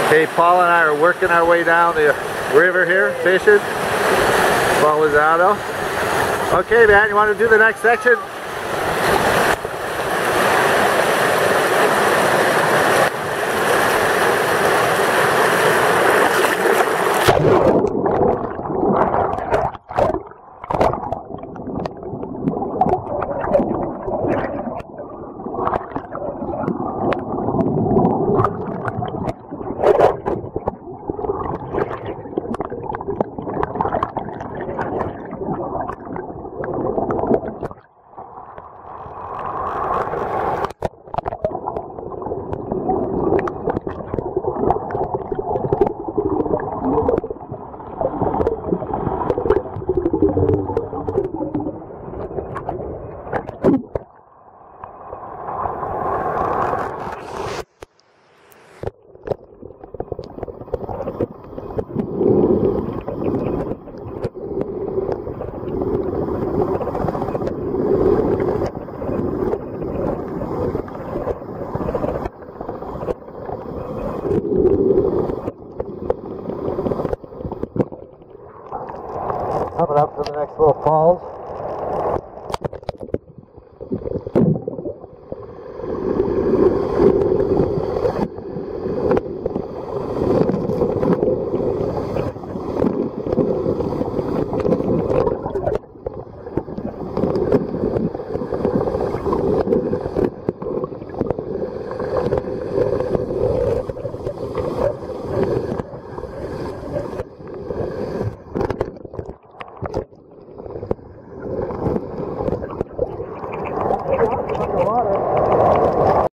Okay, Paul and I are working our way down the river here, fishing. Paul Lozano. Okay, man, you want to do the next section?